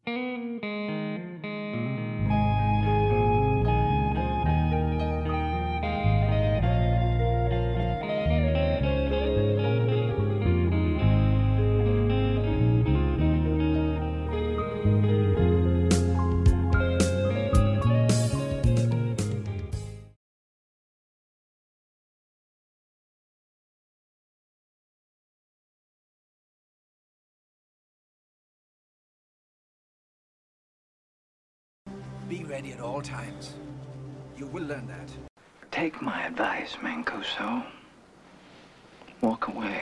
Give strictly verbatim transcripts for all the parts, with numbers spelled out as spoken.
Be ready at all times. You will learn that. Take my advice, Mancuso. Walk away.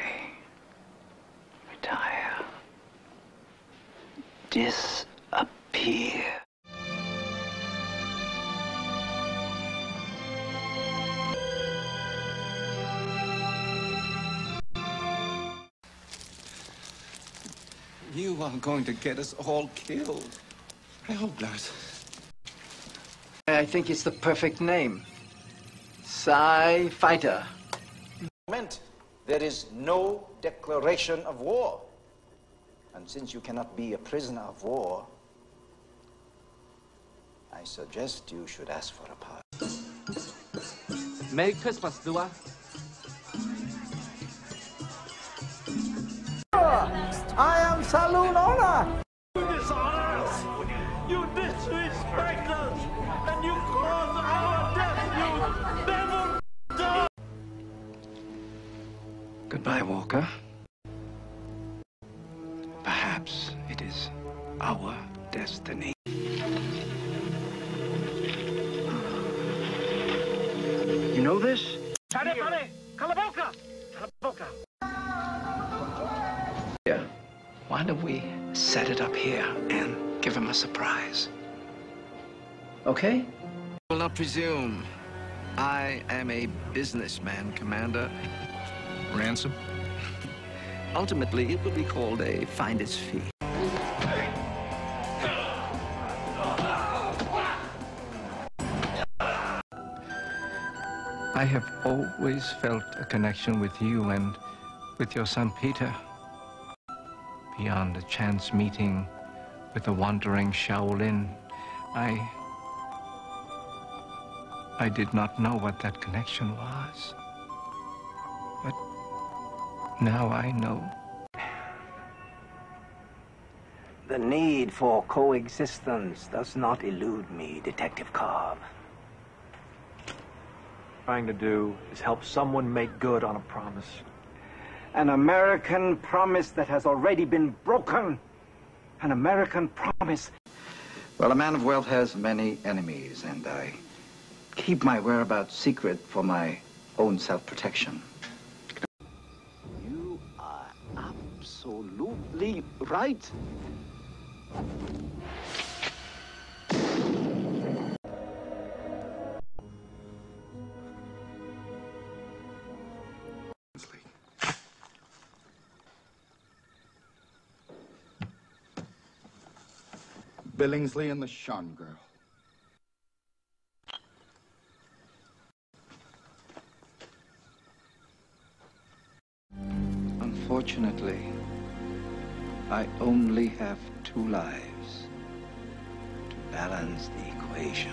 Retire. Disappear. You are going to get us all killed. I hope not. I think it's the perfect name. Psy Fighter. There is no declaration of war. And since you cannot be a prisoner of war, I suggest you should ask for a pardon. Merry Christmas, Dua. I am Saloon Owner. You dishonor us. You disrespect us. And you cause our death. You never die. Goodbye, Walker. Perhaps it is our destiny. You know this? Yeah. Why don't we set it up here and give him a surprise? Okay? Will not presume. I am a businessman, Commander. Ransom? Ultimately, it will be called a finder's fee. I have always felt a connection with you and with your son Peter. Beyond a chance meeting with a wandering Shaolin, I... I did not know what that connection was. But now I know. The need for coexistence does not elude me, Detective Cobb. Trying to do is help someone make good on a promise. An American promise that has already been broken. An American promise. Well, a man of wealth has many enemies, and I keep my whereabouts secret for my own self-protection. You are absolutely right. Billingsley and the Shun girl. Unfortunately, I only have two lives to balance the equation.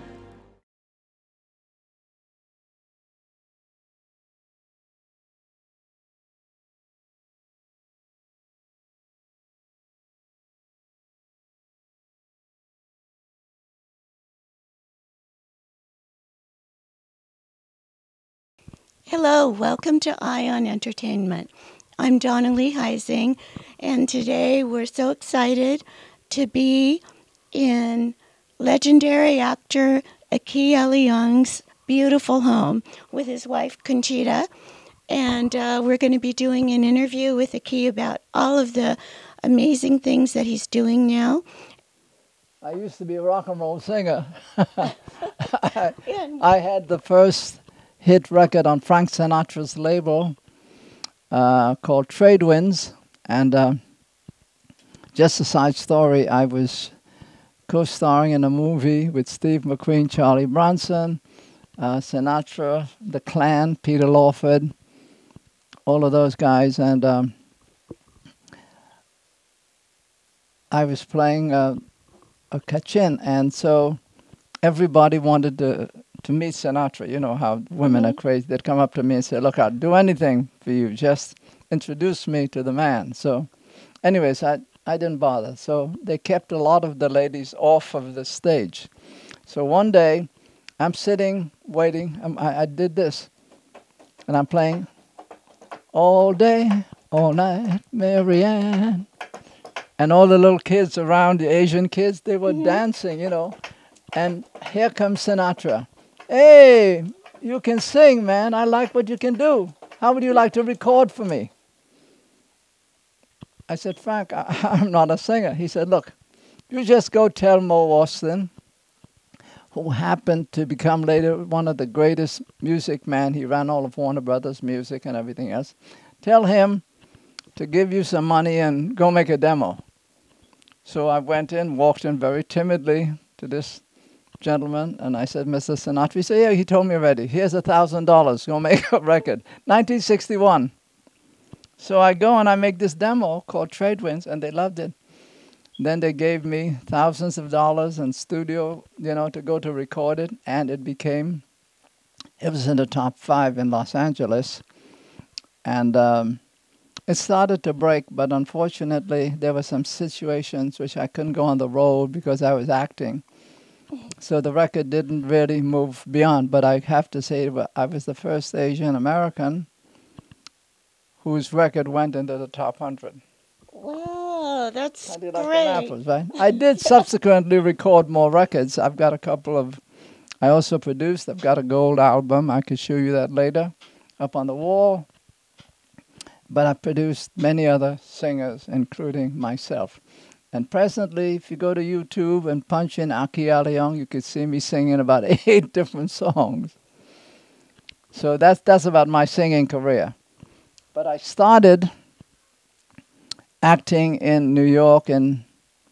Hello, welcome to Ion Entertainment. I'm Dawna Lee Heising, and today we're so excited to be in legendary actor Aki Aleong's beautiful home with his wife Conchita, and uh, we're going to be doing an interview with Aki about all of the amazing things that he's doing now. I used to be a rock and roll singer. I, I had the first hit record on Frank Sinatra's label uh, called Trade Winds, and uh, just a side story, I was co-starring in a movie with Steve McQueen, Charlie Bronson, uh, Sinatra, The Clan, Peter Lawford, all of those guys, and um, I was playing uh, a kachin, and so everybody wanted to to meet Sinatra. You know how women Mhm. are crazy. They'd come up to me and say, "Look, I'll do anything for you. Just introduce me to the man." So, anyways, I I didn't bother. So they kept a lot of the ladies off of the stage. So one day, I'm sitting waiting. Um, I, I did this, and I'm playing all day, all night, Marianne. And all the little kids around, the Asian kids, they were Mhm. dancing, you know. And here comes Sinatra. Hey, you can sing, man. I like what you can do. How would you like to record for me? I said, Frank, I, I'm not a singer. He said, look, you just go tell Mo Austin, who happened to become later one of the greatest music men. He ran all of Warner Brothers Music and everything else. Tell him to give you some money and go make a demo. So I went in, walked in very timidly to this gentleman, and I said, Mister Sinatra. He said, yeah, he told me already. Here's a thousand dollars. Go make a record. nineteen sixty-one. So I go and I make this demo called Trade Winds, and they loved it. Then they gave me thousands of dollars in studio, you know, to go to record it, and it became, it was in the top five in Los Angeles. And um, it started to break, but unfortunately, there were some situations which I couldn't go on the road because I was acting. So the record didn't really move beyond, but I have to say I was the first Asian American whose record went into the top one hundred. Wow, that's How do you like great. them apples, right? I did subsequently record more records. I've got a couple of, I also produced, I've got a gold album. I could show you that later up on the wall. But I produced many other singers, including myself. And presently, if you go to YouTube and punch in Aki Aleong, you could see me singing about eight different songs. So that's, that's about my singing career. But I started acting in New York in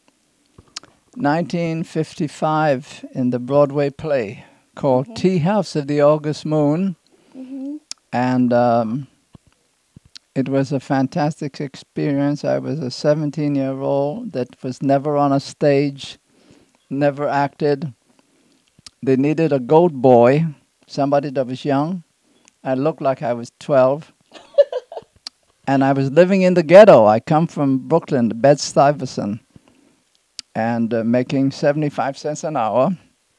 nineteen fifty-five in the Broadway play called mm-hmm. Tea House of the August Moon. Mm-hmm. And um, it was a fantastic experience. I was a seventeen-year-old that was never on a stage, never acted. They needed a goat boy, somebody that was young. I looked like I was twelve. And I was living in the ghetto. I come from Brooklyn, Bed-Stuyvesant, and uh, making seventy-five cents an hour,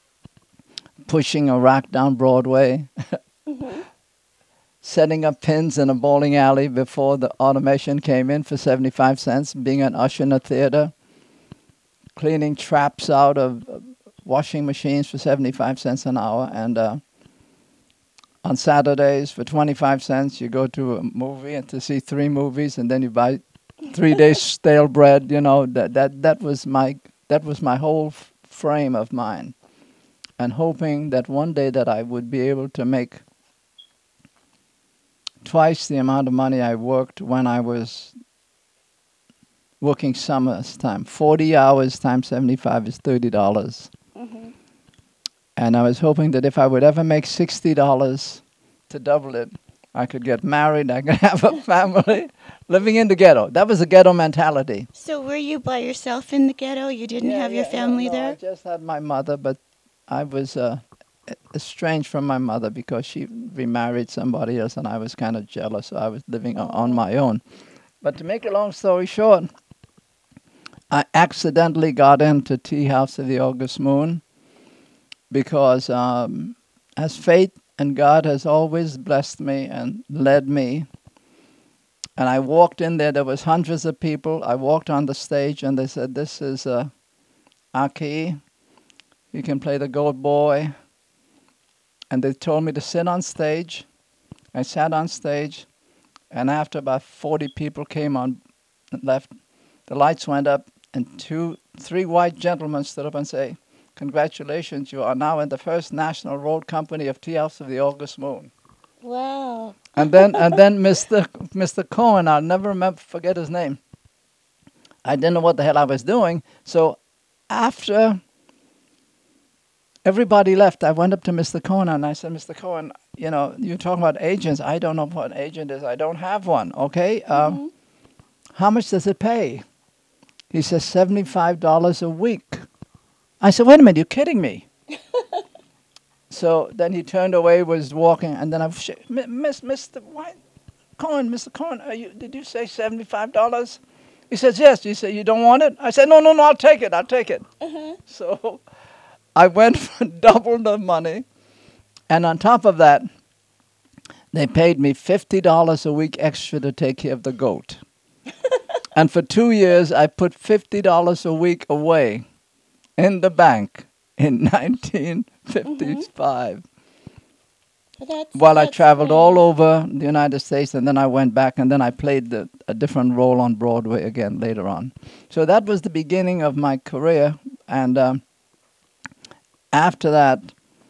pushing a rack down Broadway, mm-hmm. setting up pins in a bowling alley before the automation came in for seventy-five cents, being an usher in a theater, cleaning traps out of uh, washing machines for seventy-five cents an hour, and uh, on Saturdays, for twenty-five cents, you go to a movie and to see three movies, and then you buy three days stale bread. You know, that that that was my that was my whole f- frame of mind, and hoping that one day that I would be able to make twice the amount of money I worked when I was working summers time. Forty hours times seventy-five is thirty dollars. Mm-hmm. And I was hoping that if I would ever make sixty dollars to double it, I could get married, I could have a family, living in the ghetto. That was the ghetto mentality. So were you by yourself in the ghetto? You didn't yeah, have yeah, your family no, no, there? I just had my mother, but I was uh, estranged from my mother because she remarried somebody else, and I was kind of jealous, so I was living oh. on my own. But to make a long story short, I accidentally got into Tea House of the August Moon, because um, as fate and God has always blessed me and led me, and I walked in there, there was hundreds of people. I walked on the stage, and they said, this is uh, Aki. He can play the goat boy. And they told me to sit on stage. I sat on stage, and after about forty people came on and left, the lights went up, and two, three white gentlemen stood up and say, congratulations, you are now in the first national road company of Tea House of the August Moon. Wow. And then and then Mister Mister Cohen, I'll never remember forget his name. I didn't know what the hell I was doing. So after everybody left, I went up to Mister Cohen and I said, Mister Cohen, you know, you're talking about agents. I don't know what an agent is. I don't have one, okay? Mm-hmm. Um, how much does it pay? He says, seventy-five dollars a week. I said, wait a minute, you're kidding me. So then he turned away, was walking, and then I said, Miss, Mister White, Cohen, Mister Cohen, are you, did you say seventy-five dollars? He says, yes. He said, you don't want it? I said, no, no, no, I'll take it, I'll take it. Uh-huh. So I went for double the money, and on top of that, they paid me fifty dollars a week extra to take care of the goat. And for two years, I put fifty dollars a week away in the bank in nineteen fifty-five. Mm-hmm. That's, While that's I traveled great. all over the United States, and then I went back, and then I played the, a different role on Broadway again later on. So that was the beginning of my career, and um, after that,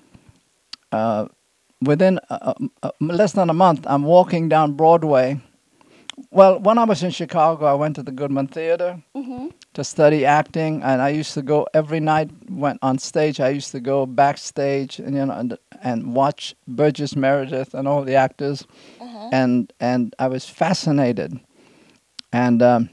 uh, within uh, uh, less than a month, I'm walking down Broadway. Well, when I was in Chicago, I went to the Goodman Theater mm-hmm. to study acting, and I used to go every night. Went on stage. I used to go backstage and you know and, and watch Burgess Meredith and all the actors, uh-huh. and and I was fascinated. And um,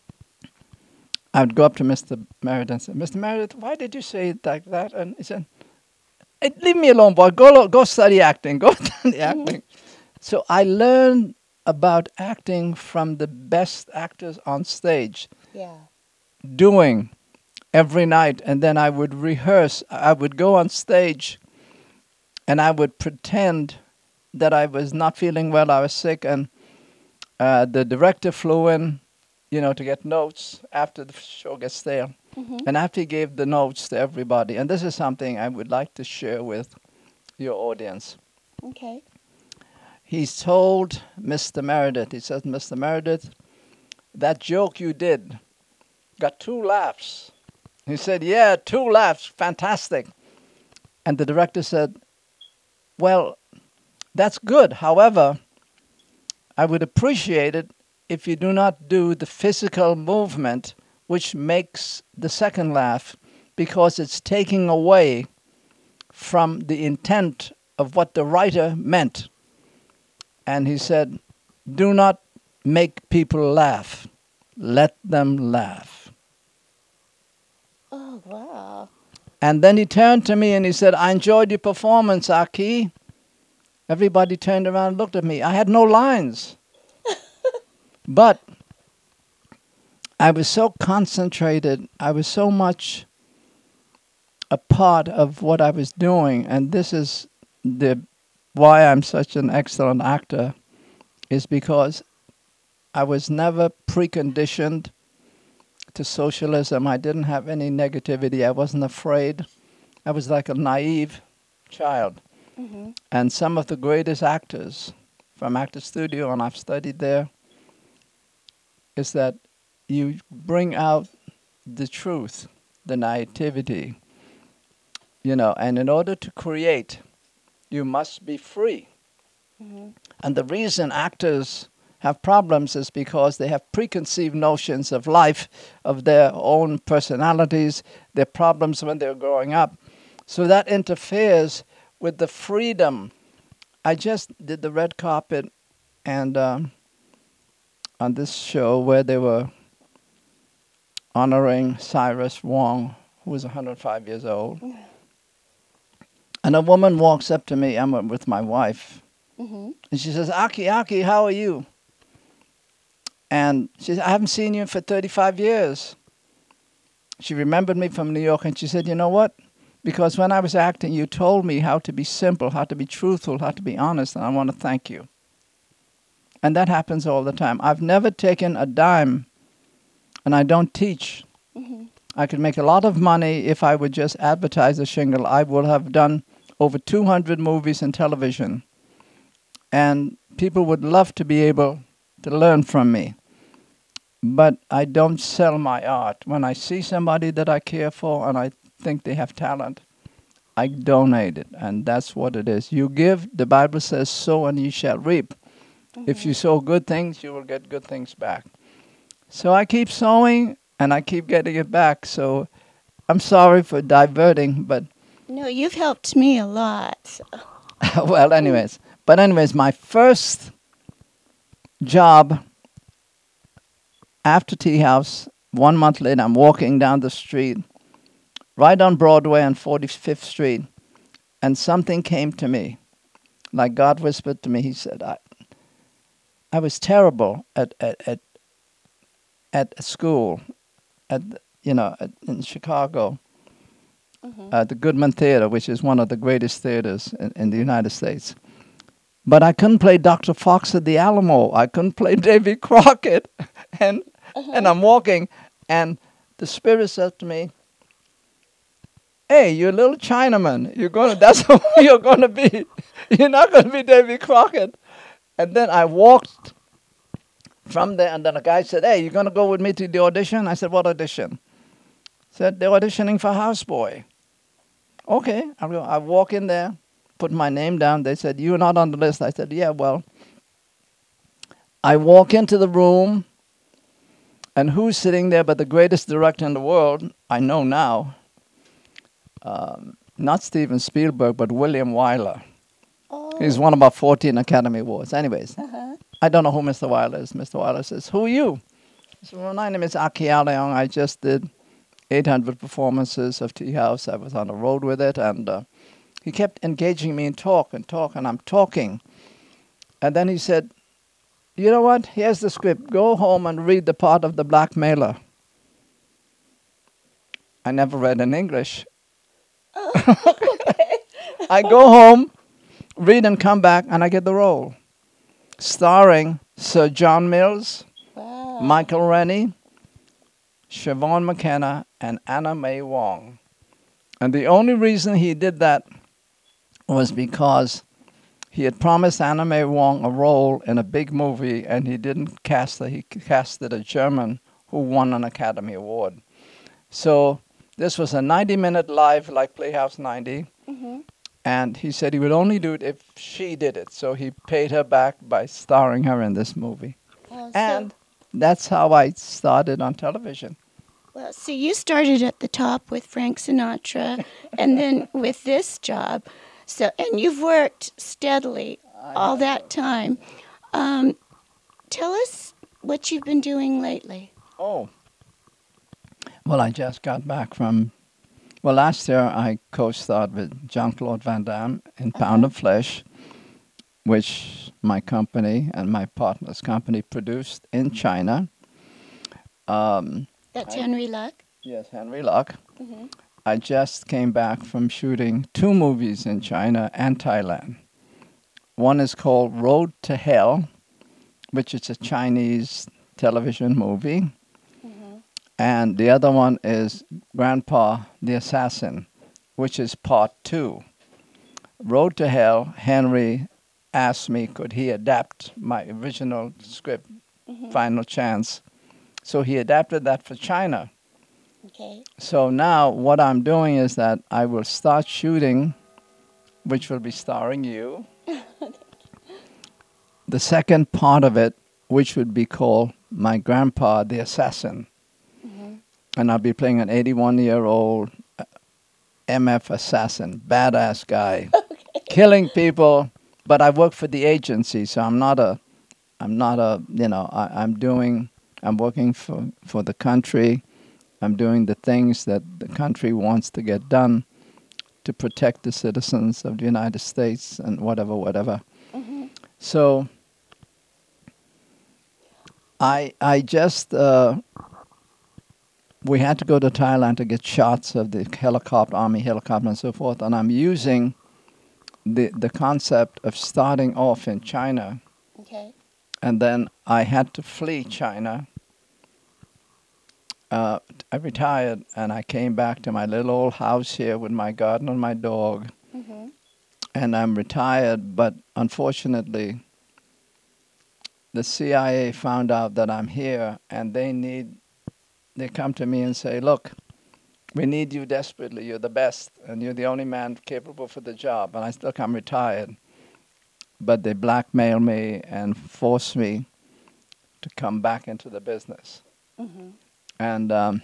I would go up to Mister Meredith and say, "Mister Meredith, why did you say it like that?" And he said, hey, "Leave me alone, boy. Go go study acting. Go study acting." So I learned about acting from the best actors on stage. Yeah. Doing every night, and then I would rehearse. I would go on stage and I would pretend that I was not feeling well, I was sick, and uh, the director flew in, you know, to get notes after the show gets stale. Mm-hmm. And after he gave the notes to everybody, and this is something I would like to share with your audience. Okay. He's told Mister Meredith, he says, Mister Meredith, that joke you did got two laughs. He said, yeah, two laughs, fantastic. And the director said, well, that's good. However, I would appreciate it if you do not do the physical movement which makes the second laugh, because it's taking away from the intent of what the writer meant. And he said, do not make people laugh. Let them laugh. Oh, wow. And then he turned to me and he said, I enjoyed your performance, Aki. Everybody turned around and looked at me. I had no lines. But I was so concentrated. I was so much a part of what I was doing. And this is the why I'm such an excellent actor, is because I was never preconditioned to socialism. I didn't have any negativity. I wasn't afraid. I was like a naive child. Mm-hmm. And some of the greatest actors from Actor Studio, and I've studied there, is that you bring out the truth, the naivety, you know, and in order to create, you must be free. Mm-hmm. And the reason actors have problems is because they have preconceived notions of life, of their own personalities, their problems when they're growing up. So that interferes with the freedom. I just did the red carpet and um, on this show where they were honoring Cyrus Wong, who was one hundred five years old. Mm-hmm. And a woman walks up to me, I'm with my wife, mm-hmm. and she says, Aki, Aki, how are you? And she said, I haven't seen you for thirty-five years. She remembered me from New York, and she said, you know what? Because when I was acting, you told me how to be simple, how to be truthful, how to be honest, and I want to thank you. And that happens all the time. I've never taken a dime, and I don't teach. Mm-hmm. I could make a lot of money if I would just advertise a shingle. I would have done over two hundred movies and television. And people would love to be able to learn from me. But I don't sell my art. When I see somebody that I care for and I think they have talent, I donate it. And that's what it is. You give, the Bible says, sow and you shall reap. Mm-hmm. If you sow good things, you will get good things back. So I keep sowing and I keep getting it back. So I'm sorry for diverting, but... No, you've helped me a lot. So. Well, anyways. But anyways, my first job after Tea House one month later, I'm walking down the street, right on Broadway on forty-fifth Street, and something came to me. Like God whispered to me, he said, I, I was terrible at, at, at, at school, at, you know, at, in Chicago, mm-hmm. at the Goodman Theater, which is one of the greatest theaters in, in the United States. But I couldn't play Doctor Fox at the Alamo. I couldn't play Davy Crockett. and uh-huh. and I'm walking, and the Spirit said to me, hey, you're a little Chinaman. You're gonna that's who you're gonna be. You're not gonna be Davy Crockett. And then I walked from there, and then a guy said, hey, you're gonna go with me to the audition? I said, what audition? He said, they're auditioning for Houseboy. Okay, I go. I walk in there, put my name down. They said, you're not on the list. I said, yeah, well. I walk into the room, and who's sitting there but the greatest director in the world, I know now, um, not Steven Spielberg, but William Wyler. Oh. He's won about fourteen Academy Awards. Anyways, uh-huh. I don't know who Mister Wyler is. Mister Wyler says, who are you? I said, well, my name is Aki Aleong. I just did eight hundred performances of Tea House. I was on the road with it, and uh, he kept engaging me in talk and talk, and I'm talking. And then he said, you know what? Here's the script. Go home and read the part of the blackmailer. I never read in English. Oh, okay. I go home, read and come back, and I get the role. Starring Sir John Mills, wow. Michael Rennie, Siobhan McKenna, and Anna Mae Wong. And the only reason he did that was because he had promised Anna Mae Wong a role in a big movie, and he didn't cast her. He casted a German who won an Academy Award. So this was a ninety-minute live, like Playhouse ninety, mm-hmm. and he said he would only do it if she did it. So he paid her back by starring her in this movie. Oh, so and that's how I started on television. Well, see, you started at the top with Frank Sinatra, and then with this job. So, and you've worked steadily all that time. Um, tell us what you've been doing lately. Oh. Well, I just got back from, well, last year I co-starred with Jean-Claude Van Damme in uh-huh. Pound of Flesh, which my company and my partner's company produced in China. Um, That's I, Henry Luck? Yes, Henry Luck. Mm-hmm. I just came back from shooting two movies in China and Thailand. One is called Road to Hell, which is a Chinese television movie. Mm-hmm. And the other one is Grandpa the Assassin, which is part two. Road to Hell, Henry asked me, could he adapt my original script, mm-hmm. Final Chance. So he adapted that for China. Okay. So now what I'm doing is that I will start shooting, which will be starring you. The second part of it, which would be called My Grandpa the Assassin. Mm-hmm. And I'll be playing an eighty-one-year-old M F assassin, badass guy, okay. killing people. But I work for the agency, so I'm not a, I'm not a, you know, I, I'm doing, I'm working for, for the country. I'm doing the things that the country wants to get done to protect the citizens of the United States and whatever, whatever. Mm-hmm. So I I just, uh, we had to go to Thailand to get shots of the helicopter, Army helicopter and so forth, and I'm using the, the concept of starting off in China. Okay. And then I had to flee China. Uh, I retired, and I came back to my little old house here with my garden and my dog. Mm-hmm. And I'm retired, but unfortunately, the C I A found out that I'm here, and they need, they come to me and say, look, we need you desperately. You're the best, and you're the only man capable for the job. And I still I'm retired. But they blackmail me and force me to come back into the business. Mm-hmm. And um,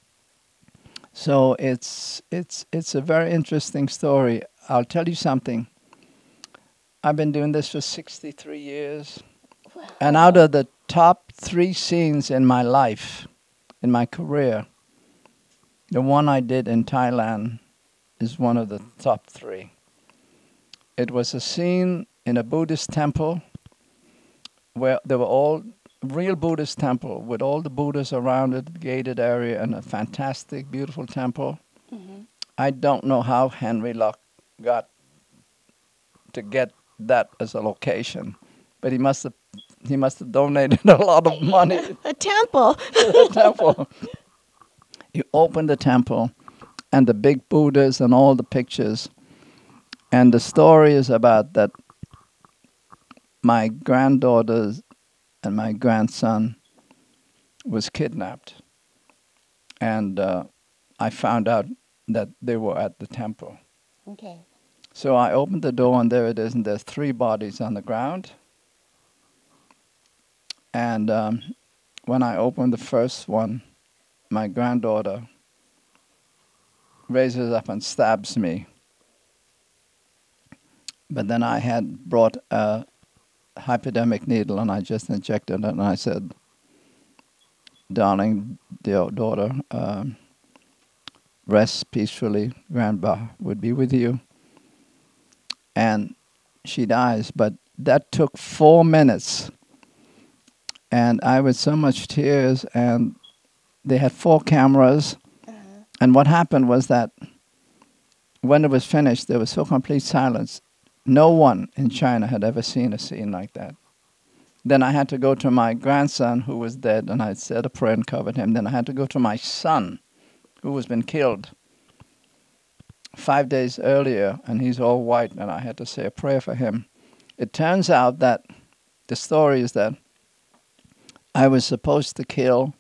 so it's it's it's a very interesting story. I'll tell you something. I've been doing this for sixty-three years. Wow. And out of the top three scenes in my life, in my career, the one I did in Thailand is one of the top three. It was a scene in a Buddhist temple where there were all real Buddhist temple with all the Buddhas around it, gated area, and a fantastic, beautiful temple. Mm-hmm. I don't know how Henry Luck got to get that as a location, but he must have he must have donated a lot of money. A temple. A temple. He opened the temple, and the big Buddhas and all the pictures. And the story is about that my granddaughters and my grandson was kidnapped. And uh, I found out that they were at the temple. Okay. So I opened the door, and there it is, and there's three bodies on the ground. And um, when I opened the first one, my granddaughter raises up and stabs me. But then I had brought a hypodermic needle, and I just injected it, and I said, "Darling, dear daughter, um, rest peacefully. Grandpa would be with you." And she dies, but that took four minutes. And I was so much tears, and they had four cameras. Uh-huh. And what happened was that when it was finished, there was so complete silence. No one in China had ever seen a scene like that. Then I had to go to my grandson, who was dead, and I said a prayer and covered him. Then I had to go to my son, who was been killed five days earlier, and he's all white, and I had to say a prayer for him. It turns out that the story is that I was supposed to kill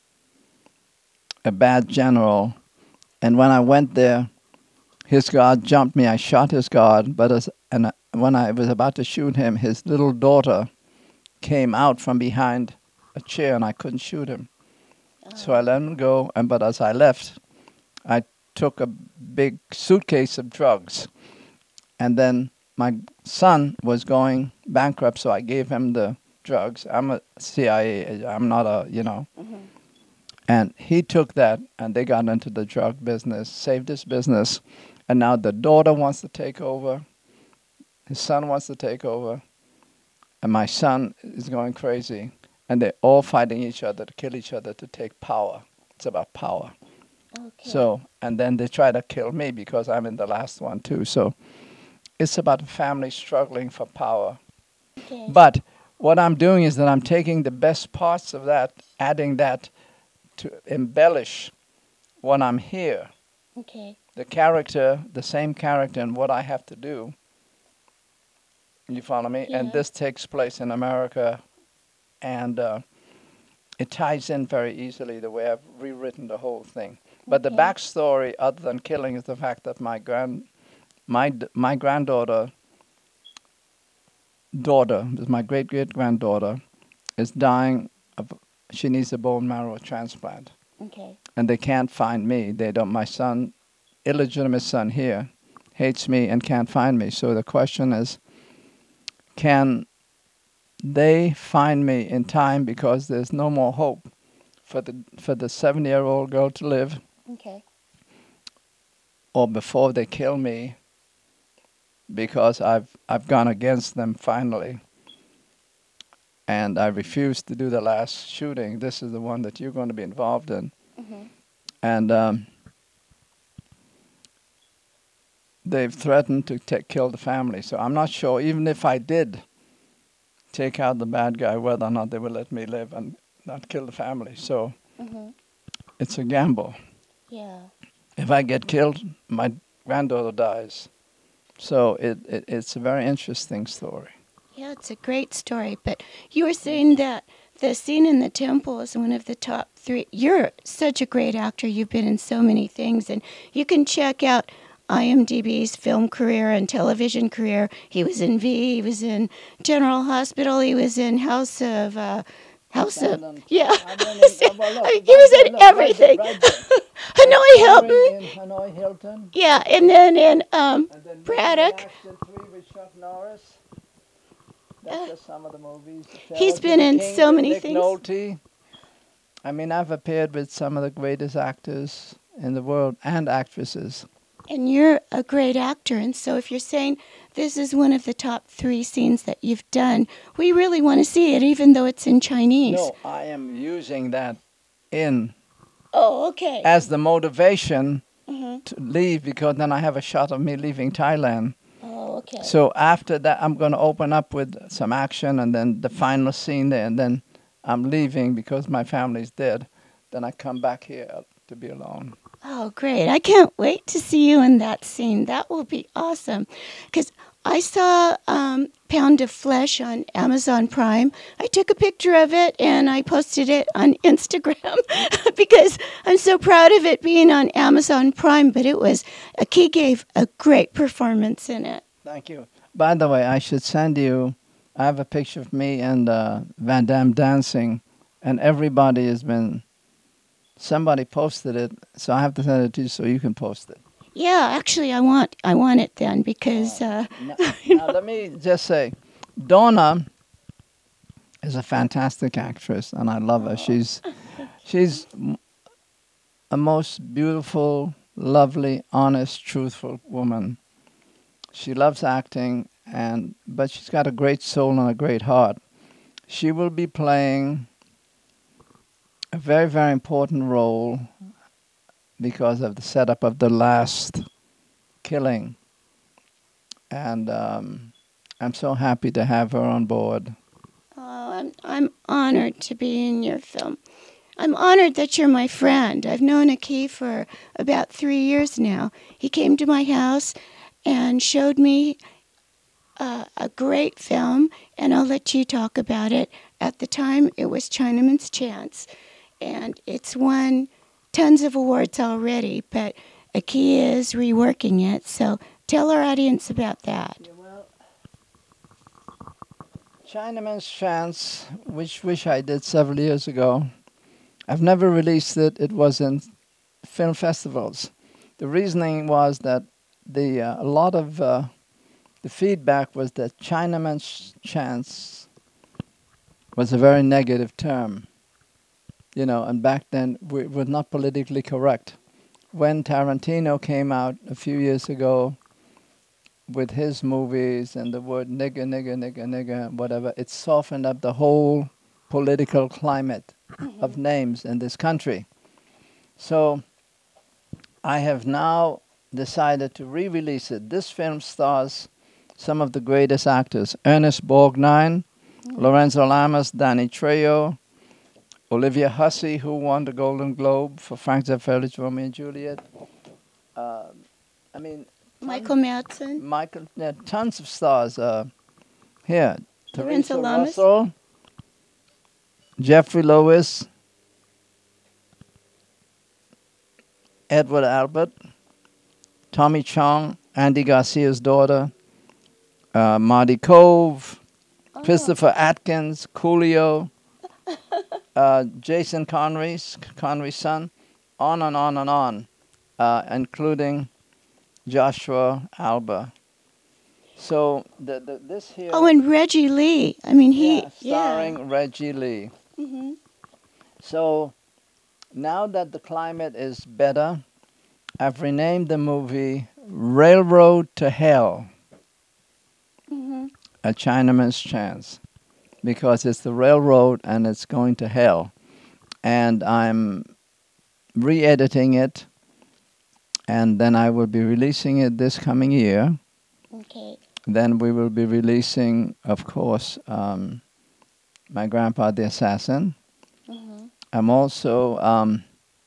a bad general, and when I went there, his guard jumped me. I shot his guard, but as, and I, when I was about to shoot him, his little daughter came out from behind a chair, and I couldn't shoot him. Oh. So I let him go, and but as I left, I took a big suitcase of drugs, and then my son was going bankrupt, so I gave him the drugs. I'm a C I A. I'm not a, you know. Mm-hmm. And he took that, and they got into the drug business, saved his business, and now the daughter wants to take over. His son wants to take over, and my son is going crazy, and they're all fighting each other to kill each other to take power. It's about power. Okay. So, and then they try to kill me because I'm in the last one too. So it's about a family struggling for power. Okay. But what I'm doing is that I'm taking the best parts of that, adding that to embellish when I'm here. Okay. The character, the same character, and what I have to do. You follow me? Yeah. And this takes place in America, and uh, it ties in very easily the way I've rewritten the whole thing. But okay. The backstory, other than killing, is the fact that my grand, my d- my granddaughter, daughter, is my great great granddaughter, is dying of. She needs a bone marrow transplant. Okay. And they can't find me. They don't. My son, illegitimate son here, hates me and can't find me. So the question is, can they find me in time, because there's no more hope for the for the seven-year-old girl to live? Okay. Or before they kill me, because I've I've gone against them finally. And I refused to do the last shooting. This is the one that you're going to be involved in. Mm-hmm. And um, they've threatened to take, kill the family. So I'm not sure, even if I did take out the bad guy, whether or not they will let me live and not kill the family. So mm-hmm. It's a gamble. Yeah. If I get killed, my granddaughter dies. So it, it it's a very interesting story. Yeah, it's a great story. But you were saying that the scene in the temple is one of the top three. You're such a great actor. You've been in so many things. And you can check out IMDb's film career and television career. He was in V, he was in General Hospital, he was in House of... Uh, House of... Yeah. He was in everything. Hanoi Hilton. Hanoi Hilton. Yeah, and then in um, and then Braddock. Action three with Chuck Norris. That's just some of the movies. He's been in King so many Nick things. Nolte. I mean, I've appeared with some of the greatest actors in the world and actresses. And you're a great actor, and so if you're saying this is one of the top three scenes that you've done, we really want to see it, even though it's in Chinese. No, I am using that in Oh, okay. as the motivation Mm-hmm. to leave, because then I have a shot of me leaving Thailand. Oh, okay. So after that, I'm going to open up with some action, and then the final scene there, and then I'm leaving because my family's dead. Then I come back here to be alone. Oh, great. I can't wait to see you in that scene. That will be awesome. Because I saw um, Pound of Flesh on Amazon Prime. I took a picture of it and I posted it on Instagram because I'm so proud of it being on Amazon Prime. But it was, Aki gave a great performance in it. Thank you. By the way, I should send you, I have a picture of me and uh, Van Damme dancing, and everybody has been, somebody posted it, so I have to send it to you so you can post it. Yeah, actually, I want I want it then because... Uh, now, now let me just say, Dawna is a fantastic actress, and I love her. She's, she's a most beautiful, lovely, honest, truthful woman. She loves acting, and but she's got a great soul and a great heart. She will be playing a very, very important role because of the setup of the last killing. And um, I'm so happy to have her on board. Oh, I'm, I'm honored to be in your film. I'm honored that you're my friend. I've known Aki for about three years now. He came to my house and showed me uh, a great film, and I'll let you talk about it. At the time, it was Chinaman's Chance, and it's won tons of awards already, but Aki is reworking it, so tell our audience about that. Yeah, well, Chinaman's Chance, which which I did several years ago, I've never released it. It was in film festivals. The reasoning was that the uh, a lot of uh, the feedback was that Chinaman's Chance was a very negative term. You know, and back then we were not politically correct. When Tarantino came out a few years ago with his movies and the word nigger, nigger, nigger, nigger, whatever, it softened up the whole political climate mm-hmm. of names in this country. So I have now decided to re-release it. This film stars some of the greatest actors: Ernest Borgnine, mm-hmm. Lorenzo Lamas, Danny Trejo, Olivia Hussey, who won the Golden Globe for Frank Zappa's Romeo and Juliet. Uh, I mean, Michael Madsen. Michael, there are tons of stars uh, here. Lorenzo Teresa Lamas. Russell, Jeffrey Lewis, Edward Albert, Tommy Chong, Andy Garcia's daughter, uh, Marty Cove, oh. Christopher Atkins, Coolio, uh, Jason Connery's, Connery's son, on and on and on, uh, including Joshua Alba. So the, the this here. Oh, and Reggie Lee. I mean, he. Yeah, starring yeah. Reggie Lee. Mm-hmm. So now that the climate is better, I've renamed the movie Railroad to Hell. Mm-hmm. A Chinaman's Chance, because it's the railroad and it's going to hell. And I'm re-editing it, and then I will be releasing it this coming year. Okay. Then we will be releasing, of course, um, My Grandpa the Assassin. Mm-hmm. I'm also um,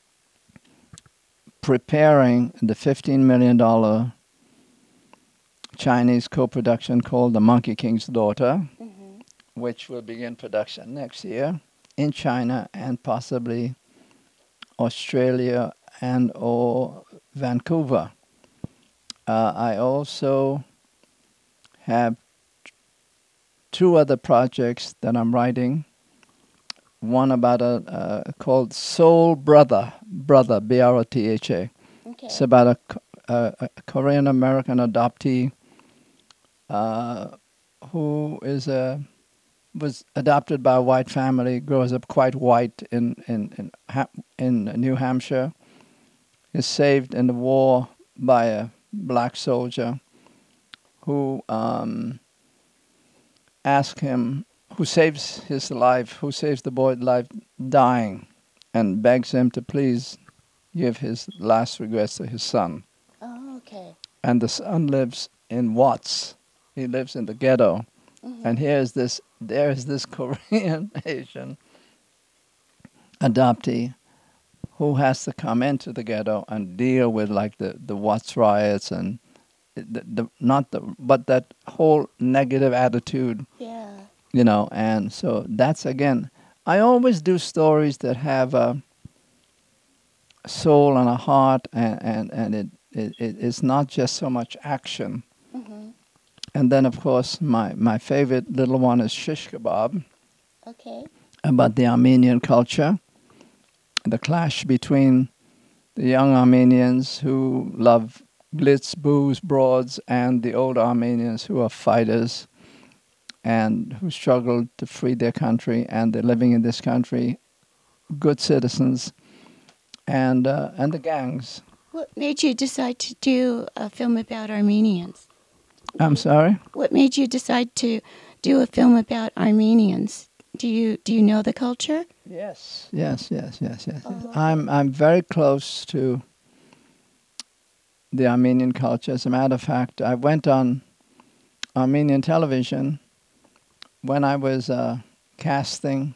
preparing the fifteen million dollars Chinese co-production called The Monkey King's Daughter, mm-hmm. which will begin production next year in China and possibly Australia and or Vancouver. Uh, I also have two other projects that I'm writing. One about a uh, called Soul Brother, Brother, B R O T H A. Okay. It's about a, a, a Korean American adoptee uh, who is a was adopted by a white family, grows up quite white in in in, ha- in New Hampshire, is saved in the war by a black soldier who um, asks him, who saves his life, who saves the boy's life dying, and begs him to please give his last regrets to his son. Oh, okay. And the son lives in Watts. He lives in the ghetto. Mm-hmm. And here's this, there's this Korean Asian adoptee who has to come into the ghetto and deal with like the, the Watts riots and the, the not the but that whole negative attitude. Yeah. You know, and so that's again, I always do stories that have a soul and a heart, and, and, and it, it, it it's not just so much action. Mm-hmm. And then, of course, my, my favorite little one is Shish Kebab, Okay. about the Armenian culture, the clash between the young Armenians who love glitz, booze, broads, and the old Armenians who are fighters and who struggled to free their country, and they're living in this country, good citizens, and uh, and the gangs. What made you decide to do a film about Armenians? I'm sorry? What made you decide to do a film about Armenians? Do you do you know the culture? Yes. Yes, yes, yes, yes. yes. Oh. I'm I'm very close to the Armenian culture. As a matter of fact, I went on Armenian television when I was uh, casting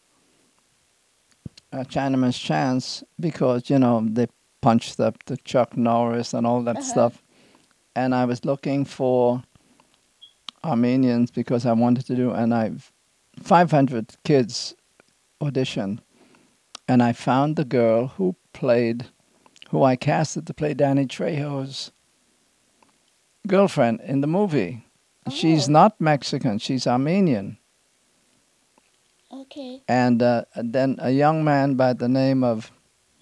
uh, Chinaman's Chance, because, you know, they punched up the Chuck Norris and all that Uh-huh. stuff. And I was looking for Armenians because I wanted to do, and I, five hundred kids auditioned. And I found the girl who played, who I casted to play Danny Trejo's girlfriend in the movie. Oh. She's not Mexican, she's Armenian. Okay. And uh, then a young man by the name of,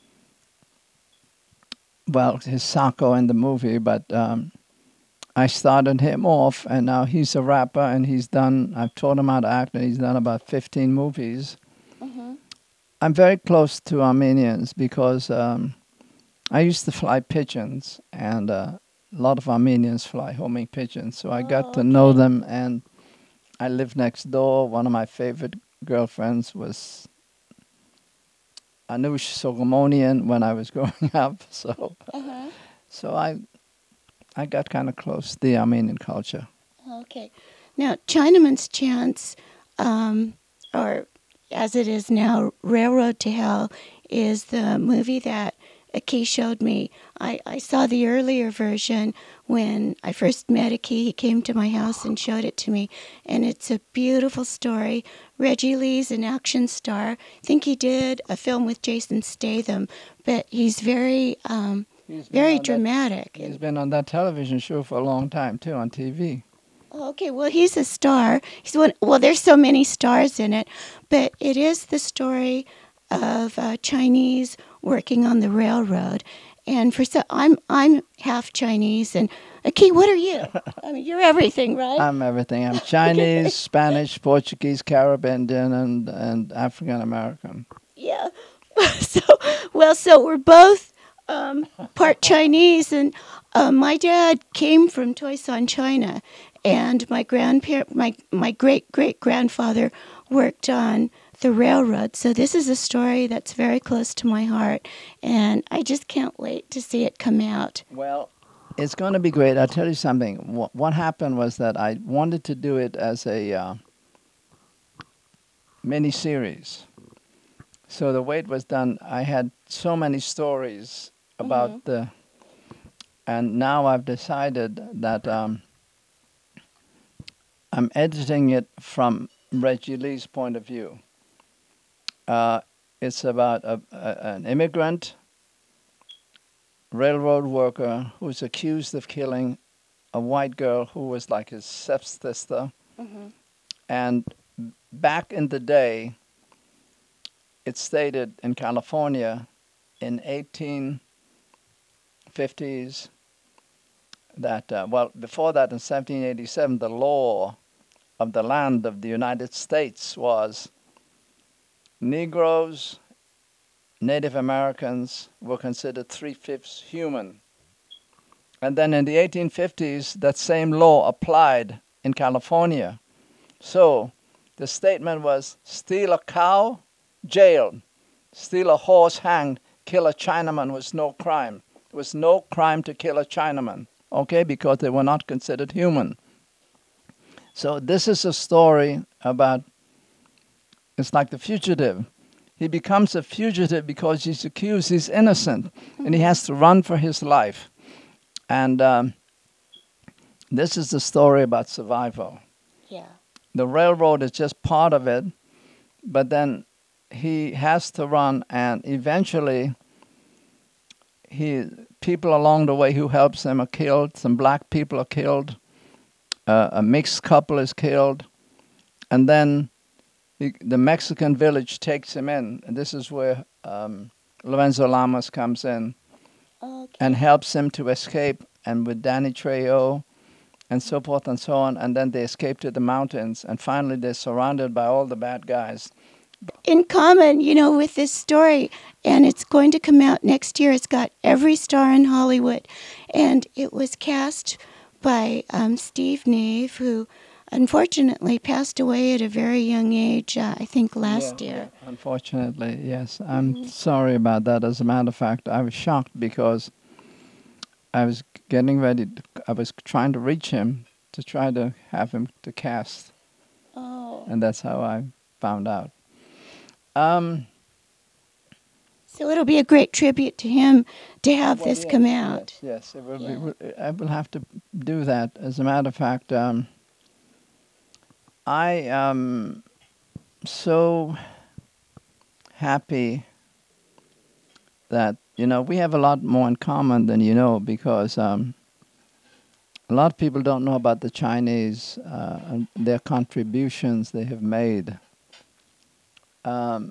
well, his Sako in the movie, but um, I started him off, and now he's a rapper, and he's done, I've taught him how to act, and he's done about fifteen movies. Mm-hmm. I'm very close to Armenians because um, I used to fly pigeons, and uh, a lot of Armenians fly homing pigeons, so I got Oh, to know okay. them, and I lived next door. One of my favorite girlfriends was Anush Sogomonian when I was growing up, so Uh-huh. so I I got kind of close to the Armenian culture. Okay. Now, Chinaman's Chance, um, or as it is now, Railroad to Hell, is the movie that Aki showed me. I, I saw the earlier version when I first met Aki. He came to my house and showed it to me, and it's a beautiful story. Reggie Lee's an action star. I think he did a film with Jason Statham, but he's very, um, very dramatic. That, he's been on that television show for a long time, too, on T V. Okay, well, he's a star. He's one. Well, there's so many stars in it, but it is the story of uh, Chinese working on the railroad. And for so, I'm I'm half Chinese, and Aki, what are you? I mean, you're everything, right? I'm everything. I'm Chinese, Spanish, Portuguese, Caribbean, and and African American. Yeah. So well, so we're both um, part Chinese, and uh, my dad came from Toisan, China, and my grandparent, my my great great grandfather worked on the railroad. So this is a story that's very close to my heart, and I just can't wait to see it come out. Well, it's going to be great. I'll tell you something. What, what happened was that I wanted to do it as a uh, mini-series. So the way it was done, I had so many stories about Mhm. the... And now I've decided that um, I'm editing it from Reggie Lee's point of view. Uh, it's about a, a, an immigrant railroad worker who's accused of killing a white girl who was like his stepsister. Mm-hmm. And back in the day, it stated in California in eighteen fifties that, uh, well, before that in seventeen eighty-seven, the law of the land of the United States was Negroes, Native Americans were considered three-fifths human. And then in the eighteen fifties, that same law applied in California. So the statement was, steal a cow, jailed. Steal a horse, hanged. Kill a Chinaman was no crime. It was no crime to kill a Chinaman, okay, because they were not considered human. So this is a story about, it's like the fugitive. He becomes a fugitive because he's accused, he's innocent, mm-hmm. and he has to run for his life. And um, this is the story about survival. Yeah. The railroad is just part of it, but then he has to run, and eventually he people along the way who helps him are killed. Some black people are killed. Uh, a mixed couple is killed. And then he, the Mexican village takes him in. And this is where um, Lorenzo Lamas comes in okay. and helps him to escape, and with Danny Trejo and so forth and so on. And then they escape to the mountains. And finally they're surrounded by all the bad guys. In common, you know, with this story, and it's going to come out next year. It's got every star in Hollywood, and it was cast by um, Steve Nave, who unfortunately passed away at a very young age, uh, I think last yeah, year. Yeah, unfortunately, yes. I'm mm-hmm. sorry about that. As a matter of fact, I was shocked because I was getting ready, to, I was trying to reach him to try to have him to cast. Oh. And that's how I found out. Um, so it'll be a great tribute to him to have well, this yes, come out. Yes, yes, it will yeah. be. I will have to do that. As a matter of fact, um, I am so happy that, you know, we have a lot more in common than you know, because um, a lot of people don't know about the Chinese uh, and their contributions they have made. Um,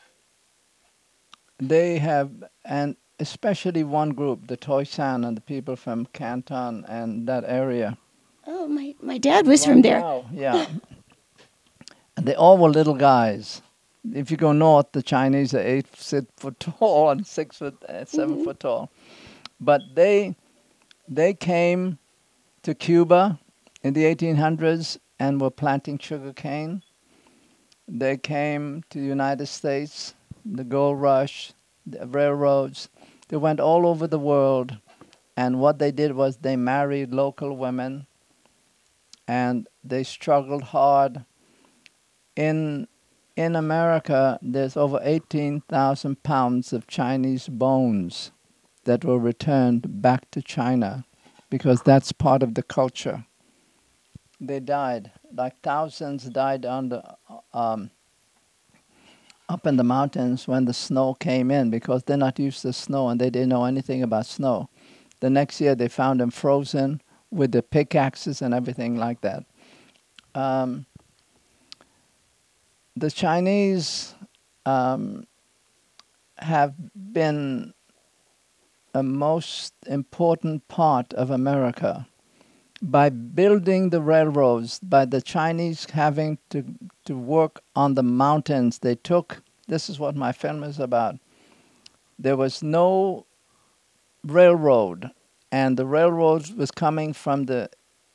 they have, and especially one group, the Toisan and the people from Canton and that area. Oh, my, my dad was from there. Wow, yeah. And they all were little guys. If you go north, the Chinese are eight six foot tall and six foot, uh, seven mm-hmm. foot tall. But they, they came to Cuba in the eighteen hundreds and were planting sugar cane. They came to the United States, the gold rush, the railroads. They went all over the world, and what they did was they married local women, and they struggled hard. In in America, there's over eighteen thousand pounds of Chinese bones that were returned back to China, because that's part of the culture. They died. Like thousands died under, um, up in the mountains when the snow came in, because they're not used to snow and they didn't know anything about snow. The next year they found them frozen with the pickaxes and everything like that. Um, the Chinese um, have been a most important part of America. By building the railroads, by the Chinese having to, to work on the mountains, they took, this is what my film is about, there was no railroad, and the railroad was coming from the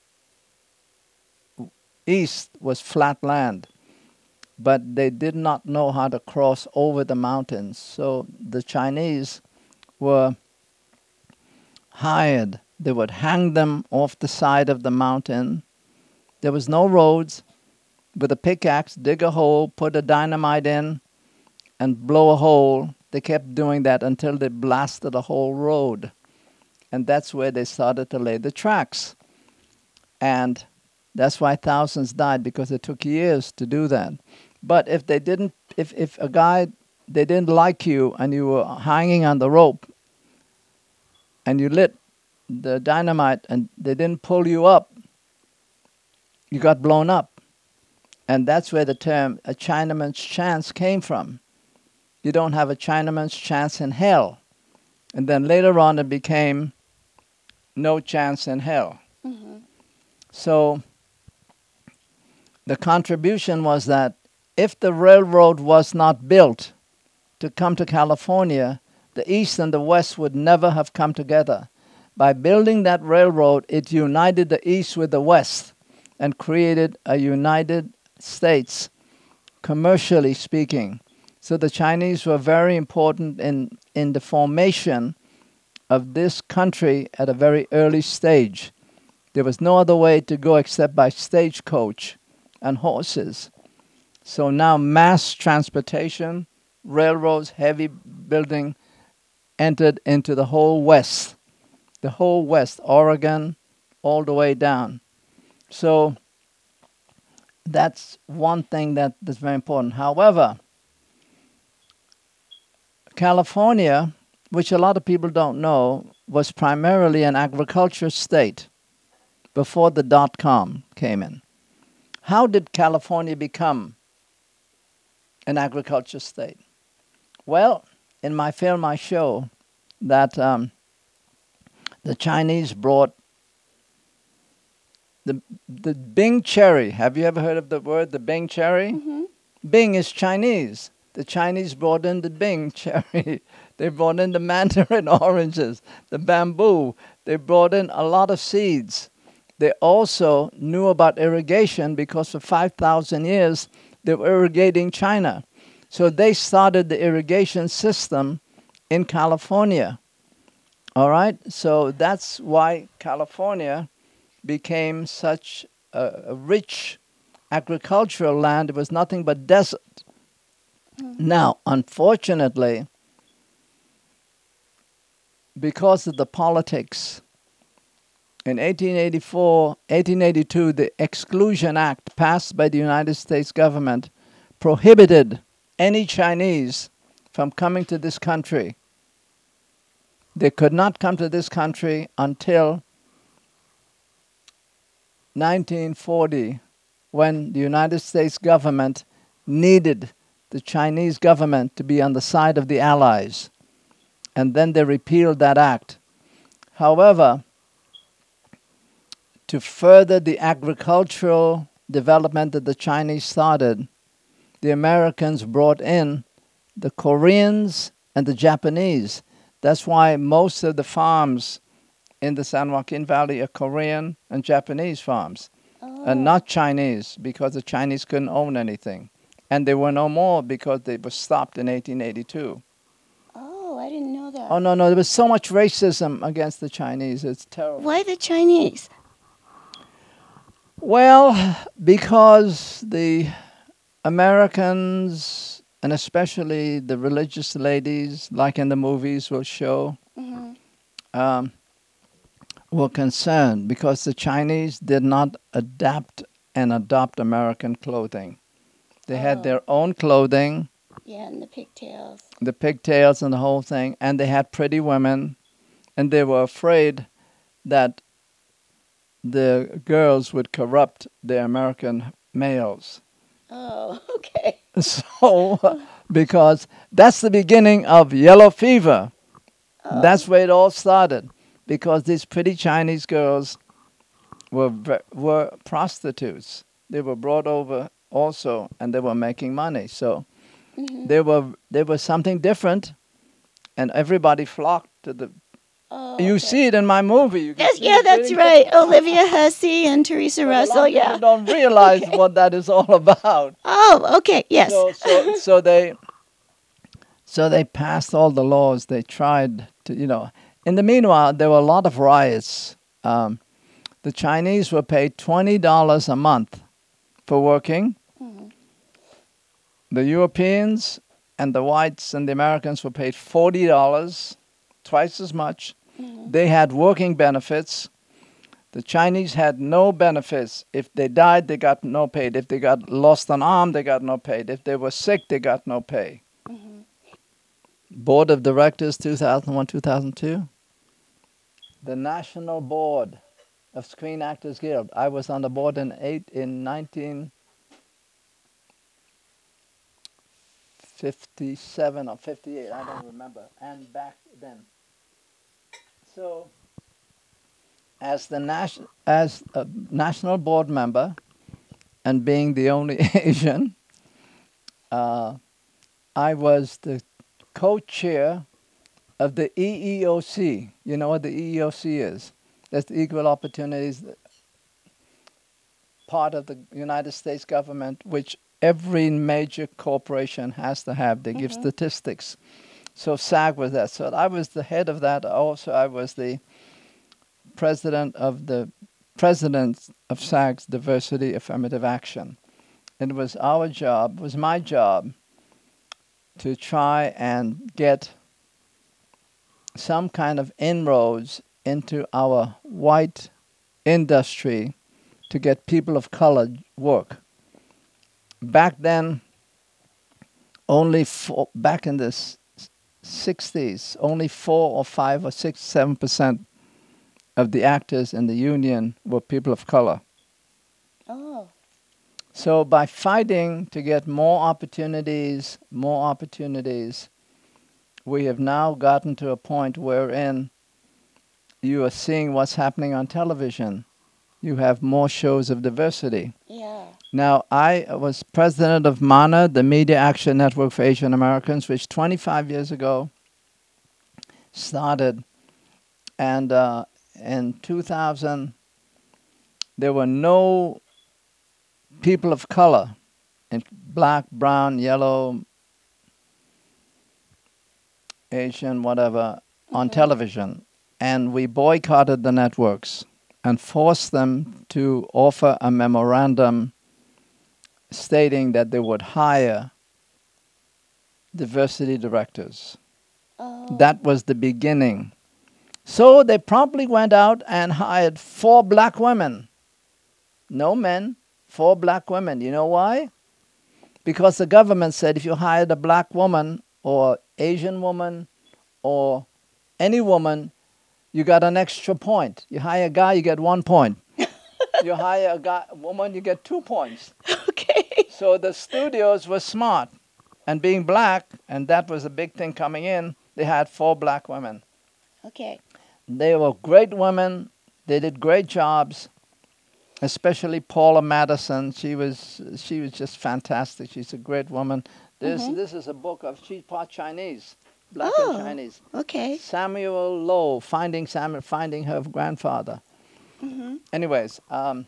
east, was flat land, but they did not know how to cross over the mountains. So the Chinese were hired. They would hang them off the side of the mountain. There was no roads. With a pickaxe, dig a hole, put a dynamite in, and blow a hole. They kept doing that until they blasted a whole road. And that's where they started to lay the tracks. And that's why thousands died, because it took years to do that. But if they didn't, if, if a guy, they didn't like you and you were hanging on the rope and you lit the dynamite and they didn't pull you up, you got blown up. And that's where the term a Chinaman's chance came from. You don't have a Chinaman's chance in hell. And then later on it became no chance in hell. Mm-hmm. So the contribution was that if the railroad was not built to come to California, the East and the West would never have come together. By building that railroad, it united the East with the West and created a United States, commercially speaking. So the Chinese were very important in, in the formation of this country at a very early stage. There was no other way to go except by stagecoach and horses. So now mass transportation, railroads, heavy building entered into the whole West. The whole West, Oregon, all the way down. So that's one thing that is very important. However, California, which a lot of people don't know, was primarily an agriculture state before the dot-com came in. How did California become an agriculture state? Well, in my film I show that um, the Chinese brought the, the Bing cherry. Have you ever heard of the word, the Bing cherry? Mm-hmm. Bing is Chinese. The Chinese brought in the Bing cherry. They brought in the mandarin oranges, the bamboo. They brought in a lot of seeds. They also knew about irrigation because for five thousand years they were irrigating China. So they started the irrigation system in California. All right? So that's why California became such a, a rich agricultural land. It was nothing but desert. Mm-hmm. Now, unfortunately, because of the politics, in eighteen eighty-four, eighteen eighty-two, the Exclusion Act passed by the United States government prohibited any Chinese from coming to this country. They could not come to this country until nineteen forty, when the United States government needed the Chinese government to be on the side of the Allies. And then they repealed that act. However, to further the agricultural development that the Chinese started, the Americans brought in the Koreans and the Japanese. That's why most of the farms in the San Joaquin Valley are Korean and Japanese farms, oh. and not Chinese, because the Chinese couldn't own anything. And they were no more because they were stopped in eighteen eighty-two. Oh, I didn't know that. Oh, no, no, there was so much racism against the Chinese. It's terrible. Why the Chinese? Well, because the Americans, and especially the religious ladies, like in the movies will show, mm-hmm. um, were concerned because the Chinese did not adapt and adopt American clothing. They oh. had their own clothing. Yeah, and the pigtails. The pigtails and the whole thing. And they had pretty women. And they were afraid that the girls would corrupt the American males. Oh, okay. So, because that's the beginning of yellow fever. Oh. That's where it all started. Because these pretty Chinese girls were were prostitutes. They were brought over also, and they were making money. So mm-hmm. they were they were something different, and everybody flocked to the. Oh, you okay. see it in my movie. You yes, yeah, that's right. Olivia Hussey and Teresa Russell. Yeah, people don't realize okay. what that is all about. Oh, okay, yes. So, so, so they, so they passed all the laws. They tried to, you know. In the meanwhile, there were a lot of riots. Um, the Chinese were paid twenty dollars a month for working. Mm-hmm. The Europeans and the whites and the Americans were paid forty dollars, twice as much. Mm-hmm. They had working benefits. The Chinese had no benefits. If they died, they got no pay. If they got lost an arm, they got no pay. If they were sick, they got no pay. Mm-hmm. Board of Directors, two thousand one, two thousand two. The National Board of Screen Actors Guild. I was on the board in eight in nineteen fifty-seven or fifty-eight. I don't remember. And back then. So, as the nas- as a national board member, and being the only Asian, uh, I was the co-chair of the E E O C. You know what the E E O C is? That's the Equal Opportunities part of the United States government, which every major corporation has to have. They mm-hmm. give statistics. So SAG was that. So I was the head of that. Also, I was the president of the president of SAG's Diversity Affirmative Action. It was our job, was my job, to try and get some kind of inroads into our white industry to get people of color work. Back then, only four, back in the s- sixties, only four or five or six, seven percent of the actors in the union were people of color. Oh. So by fighting to get more opportunities, more opportunities, we have now gotten to a point wherein you are seeing what's happening on television. You have more shows of diversity. Yeah. Now, I was president of MANA, the Media Action Network for Asian Americans, which twenty-five years ago started. And uh, in two thousand, there were no people of color, in black, brown, yellow, Asian, whatever, mm-hmm. on television. And we boycotted the networks and forced them to offer a memorandum stating that they would hire diversity directors. Oh. That was the beginning. So they promptly went out and hired four black women. No men, four black women. You know why? Because the government said if you hired a black woman or Asian woman or any woman, you got an extra point. You hire a guy, you get one point. You hire a guy, a woman, you get two points. Okay. So the studios were smart. And being black, and that was a big thing coming in, they had four black women. Okay. They were great women. They did great jobs, especially Paula Madison. She was she was just fantastic. She's a great woman. This mm-hmm. this is a book of, she's part Chinese. Black oh, and Chinese. Okay. Samuel Lowe, finding Samuel, finding her grandfather. Mm-hmm. Anyways, um,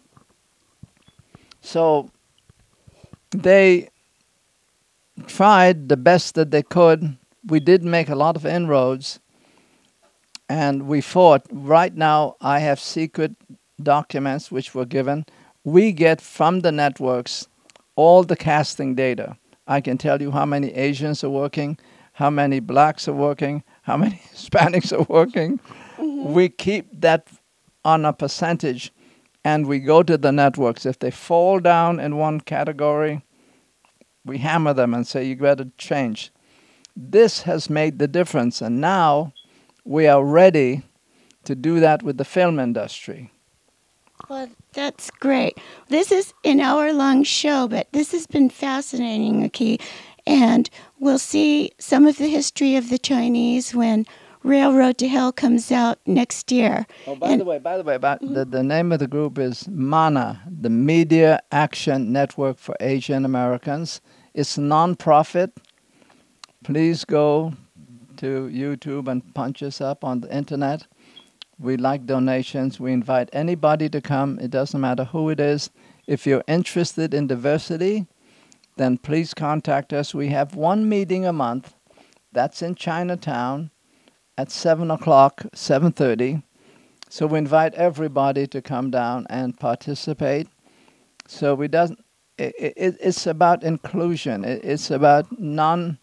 so they tried the best that they could. We did make a lot of inroads, and we fought. Right now, I have secret documents which were given. We get from the networks all the casting data. I can tell you how many Asians are working, how many blacks are working, how many Hispanics are working. Mm-hmm. We keep that on a percentage, and we go to the networks. If they fall down in one category, we hammer them and say, you better change. This has made the difference, and now we are ready to do that with the film industry. Well, that's great. This is an hour-long show, but this has been fascinating, Aki. And we'll see some of the history of the Chinese when Railroad to Hell comes out next year. Oh, by and the way, by the way, by, mm-hmm. the, the name of the group is MANA, the Media Action Network for Asian Americans. It's non-profit. Please go to YouTube and punch us up on the internet. We like donations. We invite anybody to come. It doesn't matter who it is. If you're interested in diversity, then please contact us. We have one meeting a month. That's in Chinatown at seven o'clock, seven thirty. So we invite everybody to come down and participate. So we doesn't. It, it, it's about inclusion. It, it's about non.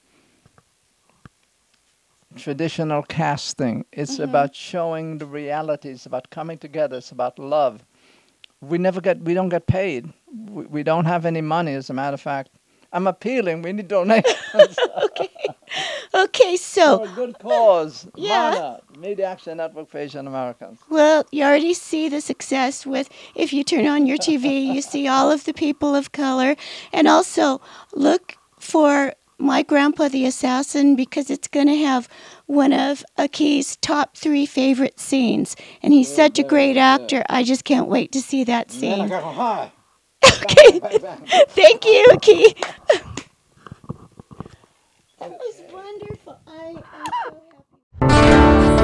traditional casting. It's mm-hmm. about showing the reality. It's about coming together. It's about love. We never get, we don't get paid. We, we don't have any money, as a matter of fact. I'm appealing. We need donations. Okay. Okay, so. For a good cause. Yeah. MANA, Media Action Network for Asian Americans. Well, you already see the success with, if you turn on your T V, you see all of the people of color. And also, look for My Grandpa the Assassin, because it's going to have one of Aki's top three favorite scenes. And he's yeah, such a great yeah, actor. Yeah. I just can't wait to see that scene. Okay. Thank you, Aki. That was wonderful. I am so happy.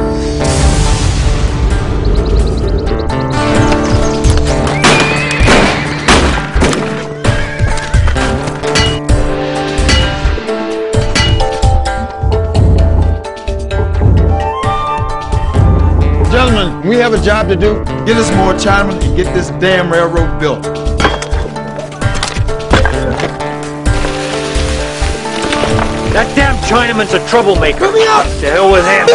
Gentlemen, we have a job to do. Get us more Chinamen and get this damn railroad built. That damn Chinaman's a troublemaker. Let me out! The hell with him.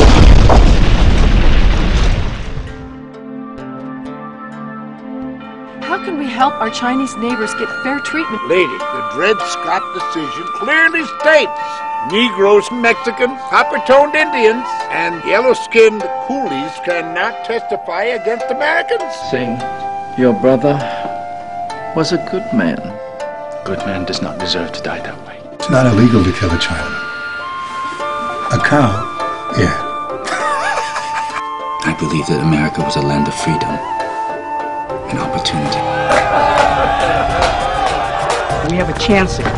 How can we help our Chinese neighbors get fair treatment? Lady, the Dred Scott decision clearly states Negroes, Mexicans, copper-toned Indians, and yellow-skinned coolies cannot testify against Americans. Sing, your brother was a good man. Good man does not deserve to die that way. It's not illegal to kill a Chinaman. A cow, yeah. I believe that America was a land of freedom and opportunity. We have a chance here.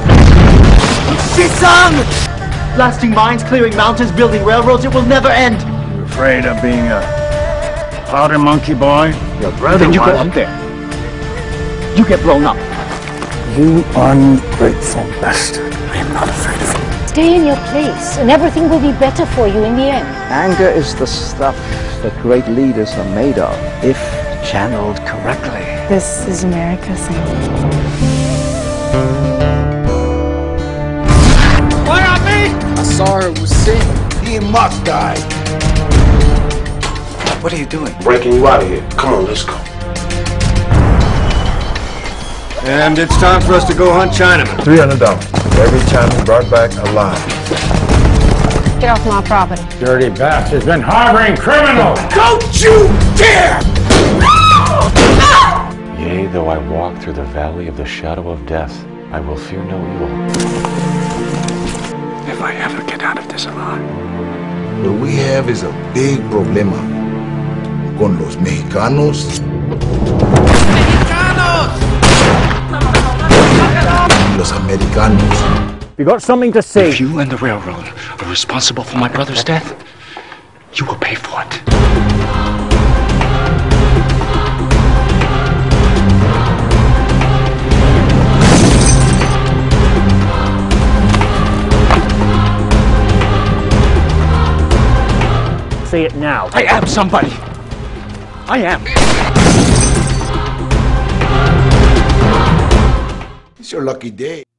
Blasting mines, clearing mountains, building railroads, it will never end. You're afraid of being a powder monkey boy? Your brother Then you was. Go up there. You get blown up. You ungrateful bastard. I am not afraid of you. Stay in your place, and everything will be better for you in the end. Anger is the stuff that great leaders are made of, if channeled correctly. This is America singing. Why not me? I saw her was sick. He must die. What are you doing? Breaking you out of here. Come on, let's go. And it's time for us to go hunt Chinamen. three hundred dollars. Every Chinaman brought back alive. Get off my property. Dirty bastard's been harboring criminals. Don't you dare! Yea, though I walk through the valley of the shadow of death, I will fear no evil. If I ever get out of this alive. What we have is a big problema con los mexicanos. Los americanos. You got something to say? If you and the railroad are responsible for my brother's death, you will pay for it. Say it now. I am somebody. I am. It's your lucky day.